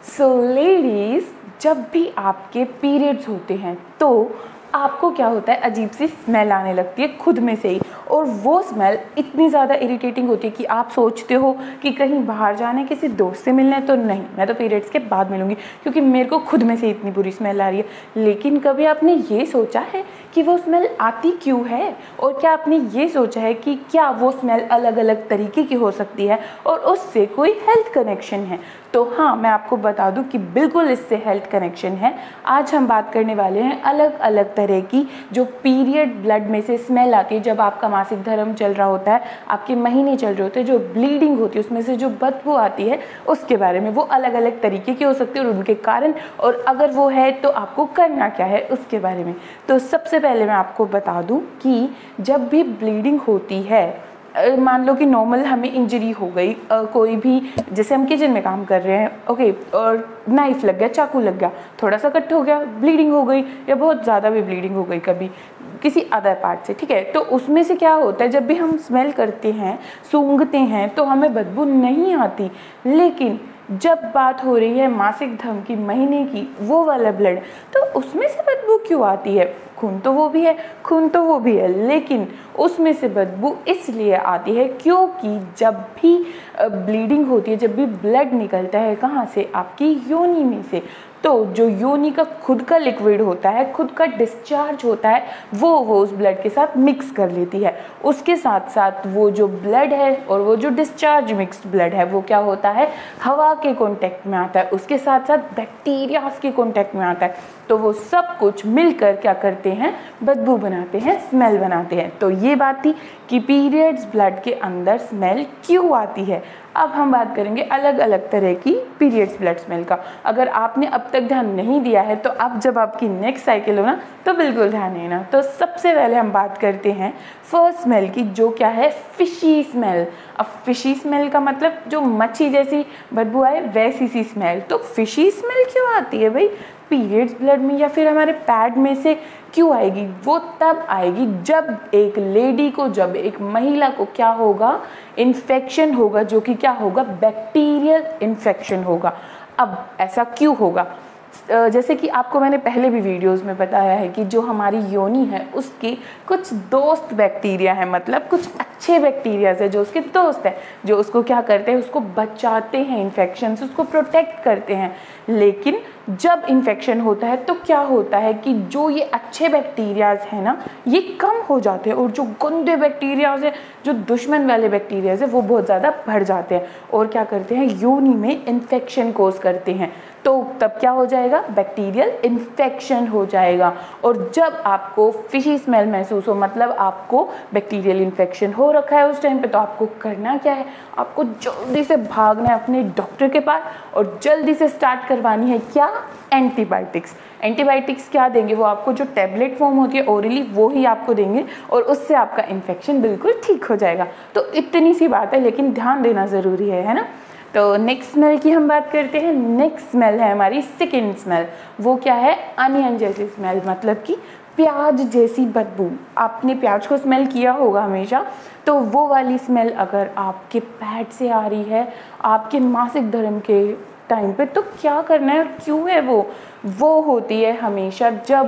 सो ladies, जब भी आपके पीरियड्स होते हैं तो आपको क्या होता है, अजीब सी स्मेल आने लगती है खुद में से ही। और वो स्मेल इतनी ज़्यादा इरिटेटिंग होती है कि आप सोचते हो कि कहीं बाहर जाना है, किसी दोस्त से मिलना है, तो नहीं, मैं तो पीरियड्स के बाद मिलूंगी क्योंकि मेरे को खुद में से इतनी बुरी स्मेल आ रही है। लेकिन कभी आपने ये सोचा है कि वो स्मेल आती क्यों है? और क्या आपने ये सोचा है कि क्या वो स्मेल अलग अलग तरीके की हो सकती है और उससे कोई हेल्थ कनेक्शन है? तो हाँ, मैं आपको बता दूं कि बिल्कुल इससे हेल्थ कनेक्शन है। आज हम बात करने वाले हैं अलग अलग तरह की जो पीरियड ब्लड में से स्मेल आती है जब आपका मासिक धर्म चल रहा होता है, आपके महीने चल रहे होते हैं, जो ब्लीडिंग होती है उसमें से जो बदबू आती है उसके बारे में। वो अलग अलग तरीके की हो सकती है और उनके कारण, और अगर वो है तो आपको करना क्या है उसके बारे में। तो सबसे पहले मैं आपको बता दूं कि जब भी ब्लीडिंग होती है, मान लो कि नॉर्मल हमें इंजरी हो गई, कोई भी, जैसे हम किचन में काम कर रहे हैं, ओके, और नाइफ लग गया, चाकू लग गया, थोड़ा सा कट हो गया, ब्लीडिंग हो गई, या बहुत ज़्यादा भी ब्लीडिंग हो गई कभी किसी अदर पार्ट से, ठीक है। तो उसमें से क्या होता है, जब भी हम स्मेल करते हैं, सूंघते हैं, तो हमें बदबू नहीं आती। लेकिन जब बात हो रही है मासिक धर्म की, महीने की, वो वाला ब्लड, तो उसमें से बदबू क्यों आती है? खून तो वो भी है, खून तो वो भी है, लेकिन उसमें से बदबू इसलिए आती है क्योंकि जब भी ब्लीडिंग होती है, जब भी ब्लड निकलता है, कहाँ से? आपकी योनि में से। तो जो योनि का खुद का लिक्विड होता है, खुद का डिस्चार्ज होता है, वो उस ब्लड के साथ मिक्स कर लेती है। उसके साथ साथ वो जो ब्लड है और वो जो डिस्चार्ज मिक्स्ड ब्लड है, वो क्या होता है, हवा के कांटेक्ट में आता है, उसके साथ साथ बैक्टीरियाज के कांटेक्ट में आता है। तो वो सब कुछ मिलकर क्या करते हैं, बदबू बनाते हैं, स्मेल बनाते हैं। तो ये बात थी कि पीरियड्स ब्लड के अंदर स्मेल क्यों आती है। अब हम बात करेंगे अलग अलग तरह की पीरियड्स ब्लड स्मेल का। अगर आपने अब तक ध्यान नहीं दिया है तो अब जब आपकी नेक्स्ट साइकिल हो ना, तो बिल्कुल ध्यान देना। तो सबसे पहले हम बात करते हैं फर्स्ट स्मेल की, जो क्या है, फिशी स्मेल। अब फिशी स्मेल का मतलब जो मच्छी जैसी बदबू आए, वैसी सी स्मेल। तो फिशी स्मेल क्यों आती है भाई पीरियड्स ब्लड में, या फिर हमारे पैड में से क्यों आएगी? वो तब आएगी जब एक लेडी को, जब एक महिला को क्या होगा, इन्फेक्शन होगा, जो कि क्या होगा, बैक्टीरियल इन्फेक्शन होगा। अब ऐसा क्यों होगा? जैसे कि आपको मैंने पहले भी वीडियोस में बताया है कि जो हमारी योनि है उसके कुछ दोस्त बैक्टीरिया है, मतलब कुछ अच्छे बैक्टीरियाज है जो उसके दोस्त है, जो उसको क्या करते हैं, उसको बचाते हैं इन्फेक्शन से, उसको प्रोटेक्ट करते हैं। लेकिन जब इन्फेक्शन होता है तो क्या होता है कि जो ये अच्छे बैक्टीरियाज है ना, ये कम हो जाते हैं, और जो गंदे बैक्टीरियाज है, जो दुश्मन वाले बैक्टीरियाज है, वो बहुत ज़्यादा बढ़ जाते हैं और क्या करते हैं, योनि में इन्फेक्शन कोज करते हैं। तो तब क्या हो जाएगा, बैक्टीरियल इन्फेक्शन हो जाएगा। और जब आपको फिशी स्मेल महसूस हो, मतलब आपको बैक्टीरियल इन्फेक्शन हो रखा है उस टाइम पे, तो आपको करना क्या है, आपको जल्दी से भागना है अपने डॉक्टर के पास और जल्दी से स्टार्ट करवानी है क्या, एंटीबायोटिक्स। एंटीबायोटिक्स क्या देंगे, वो आपको जो टैबलेट फॉर्म होती है ओरली, वो ही आपको देंगे और उससे आपका इन्फेक्शन बिल्कुल ठीक हो जाएगा। तो इतनी सी बात है, लेकिन ध्यान देना ज़रूरी है ना। तो नेक्स्ट स्मेल की हम बात करते हैं। नेक्स्ट स्मेल है हमारी सेकंड स्मेल। वो क्या है, अनियन जैसी स्मेल, मतलब कि प्याज जैसी बदबू। आपने प्याज को स्मेल किया होगा हमेशा, तो वो वाली स्मेल अगर आपके पैड से आ रही है आपके मासिक धर्म के टाइम पे, तो क्या करना है, क्यों है वो होती है हमेशा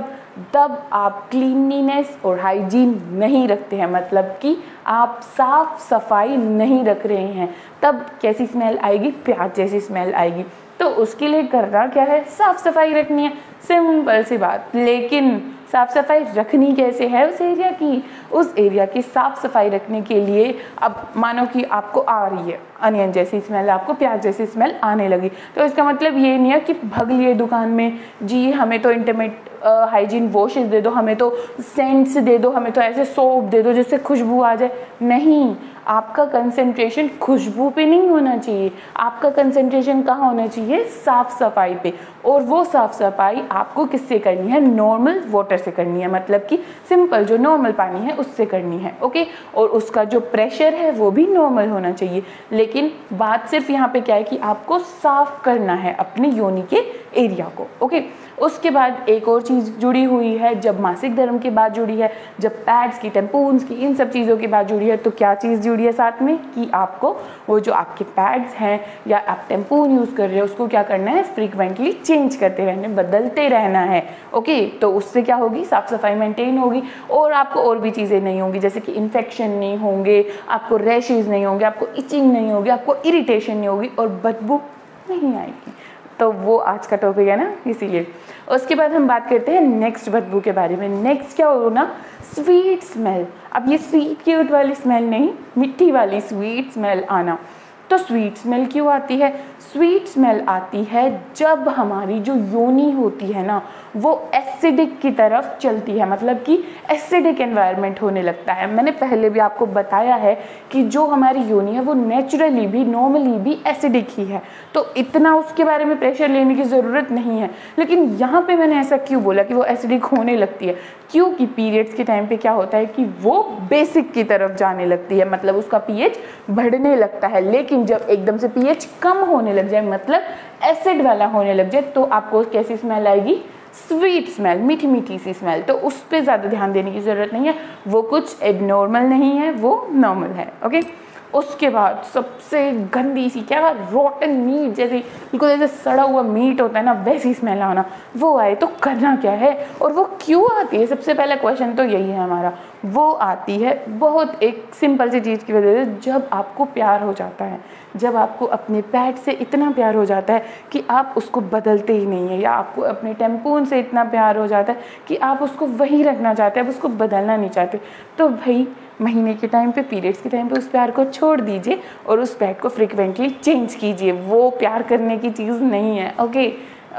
जब आप क्लीनलीनेस और हाइजीन नहीं रखते हैं, मतलब कि आप साफ सफाई नहीं रख रहे हैं, तब कैसी स्मेल आएगी, प्याज जैसी स्मेल आएगी। तो उसके लिए करना क्या है, साफ सफाई रखनी है, सिंपल सी बात। लेकिन साफ सफाई रखनी कैसे है उस एरिया की साफ सफाई रखने के लिए, अब मानो कि आपको आ रही है अनियन जैसी स्मेल, आपको प्याज जैसी स्मेल आने लगी, तो इसका मतलब ये नहीं है कि भाग लिए दुकान में, जी हमें तो इंटीमेट हाइजीन वॉशेस दे दो, हमें तो सेंट्स दे दो, हमें तो ऐसे सोप दे दो जिससे खुशबू आ जाए। नहीं, आपका कंसंट्रेशन खुशबू पे नहीं होना चाहिए, आपका कंसंट्रेशन कहाँ होना चाहिए, साफ सफाई पे। और वो साफ सफाई आपको किससे करनी है, नॉर्मल वाटर से करनी है, मतलब कि सिंपल जो नॉर्मल पानी है उससे करनी है, ओके। और उसका जो प्रेशर है वो भी नॉर्मल होना चाहिए। लेकिन बात सिर्फ यहाँ पे क्या है कि आपको साफ करना है अपनी योनि के एरिया को। ओके, उसके बाद एक और चीज़ जुड़ी हुई है, जब मासिक धर्म की बात जुड़ी है, जब पैड्स की, टेम्पून्स की, इन सब चीज़ों की बात जुड़ी है, तो क्या चीज़ जुड़ी है साथ में कि आपको वो जो आपके पैड्स हैं या आप टेम्पून यूज़ कर रहे हो उसको क्या करना है, फ्रीक्वेंटली चेंज करते रहना, बदलते रहना है। ओके, तो उससे क्या होगी, साफ सफाई मेंटेन होगी और आपको और भी चीज़ें नहीं होंगी, जैसे कि इन्फेक्शन नहीं होंगे, आपको रैशेज नहीं होंगे, आपको इचिंग नहीं होगी, आपको इरिटेशन नहीं होगी और बदबू नहीं आएगी। तो वो आज का टॉपिक है ना, इसीलिए। उसके बाद हम बात करते हैं नेक्स्ट बदबू के बारे में। नेक्स्ट क्या होगा ना, स्वीट स्मेल। अब ये स्वीट क्यूट वाली स्मेल नहीं, मिट्टी वाली स्वीट स्मेल आना। तो स्वीट स्मेल क्यों आती है? स्वीट स्मेल आती है जब हमारी जो योनि होती है ना वो एसिडिक की तरफ चलती है, मतलब कि एसिडिक एनवायरनमेंट होने लगता है। मैंने पहले भी आपको बताया है कि जो हमारी योनि है वो नेचुरली भी, नॉर्मली भी एसिडिक ही है, तो इतना उसके बारे में प्रेशर लेने की ज़रूरत नहीं है। लेकिन यहाँ पे मैंने ऐसा क्यों बोला कि वो एसिडिक होने लगती है? क्योंकि पीरियड्स के टाइम पे क्या होता है कि वो बेसिक की तरफ जाने लगती है, मतलब उसका पीएच बढ़ने लगता है। लेकिन जब एकदम से पीएच कम होने लग जाए, मतलब एसिड वाला होने लग जाए, तो आपको कैसी स्मेल आएगी? स्वीट स्मेल, मीठी मीठी सी स्मेल। तो उस पर ज़्यादा ध्यान देने की ज़रूरत नहीं है, वो कुछ एबनॉर्मल नहीं है, वो नॉर्मल है। ओके, उसके बाद सबसे गंदी सी, क्या रोटन मीट, जैसे बिल्कुल जैसे सड़ा हुआ मीट होता है ना, वैसी स्मेल आना, वो आए तो करना क्या है और वो क्यों आती है? सबसे पहला क्वेश्चन तो यही है हमारा। वो आती है बहुत एक सिंपल सी चीज़ की वजह से, जब आपको प्यार हो जाता है, जब आपको अपने पैड से इतना प्यार हो जाता है कि आप उसको बदलते ही नहीं है, या आपको अपने टेम्पून से इतना प्यार हो जाता है कि आप उसको वहीं रखना चाहते हैं, आप उसको बदलना नहीं चाहते। तो भाई महीने के टाइम पे, पीरियड्स के टाइम पे उस प्यार को छोड़ दीजिए और उस पैड को फ्रिक्वेंटली चेंज कीजिए। वो प्यार करने की चीज़ नहीं है। Okay,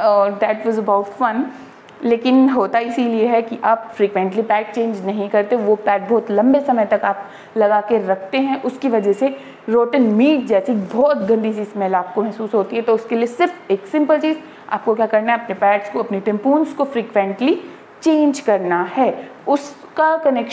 that was about fun. लेकिन होता इसीलिए है कि आप फ्रिक्वेंटली पैड चेंज नहीं करते, वो पैड बहुत लंबे समय तक आप लगा के रखते हैं, उसकी वजह से रोटन मीट जैसी बहुत गंदी सी स्मेल आपको महसूस होती है। तो उसके लिए सिर्फ एक सिंपल चीज़, आपको क्या करना है, अपने पैड्स को, अपने टेम्पून्स को फ्रिक्वेंटली चेंज करना है। उसका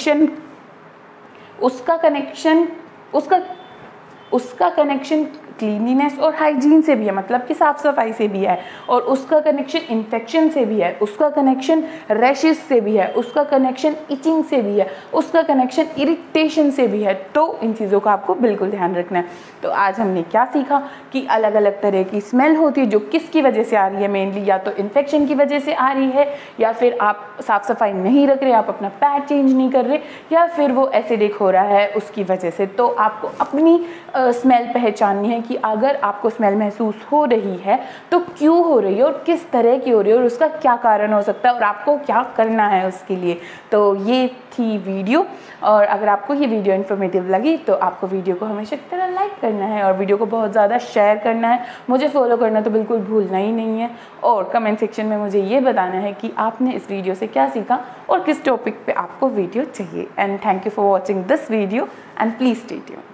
कनेक्शन क्लीनिनेस और हाइजीन से भी है, मतलब कि साफ सफाई से भी है, और उसका कनेक्शन इन्फेक्शन से भी है, उसका कनेक्शन रैशेस से भी है, उसका कनेक्शन इचिंग से भी है, उसका कनेक्शन इरिटेशन से भी है। तो इन चीज़ों का आपको बिल्कुल ध्यान रखना है। तो आज हमने क्या सीखा कि अलग अलग तरह की स्मेल होती है, जो किसकी वजह से आ रही है मेनली, या तो इन्फेक्शन की वजह से आ रही है, या फिर आप साफ सफाई नहीं रख रहे, आप अपना पैड चेंज नहीं कर रहे, या फिर वो एसिडिक हो रहा है उसकी वजह से। तो आपको अपनी स्मेल पहचाननी है कि अगर आपको स्मेल महसूस हो रही है तो क्यों हो रही है और किस तरह की हो रही है और उसका क्या कारण हो सकता है और आपको क्या करना है उसके लिए। तो ये थी वीडियो, और अगर आपको ये वीडियो इन्फॉर्मेटिव लगी तो आपको वीडियो को हमेशा की तरह लाइक करना है और वीडियो को बहुत ज़्यादा शेयर करना है। मुझे फॉलो करना तो बिल्कुल भूलना ही नहीं है, और कमेंट सेक्शन में मुझे ये बताना है कि आपने इस वीडियो से क्या सीखा और किस टॉपिक पे आपको वीडियो चाहिए। And thank you for watching this video and please stay tuned.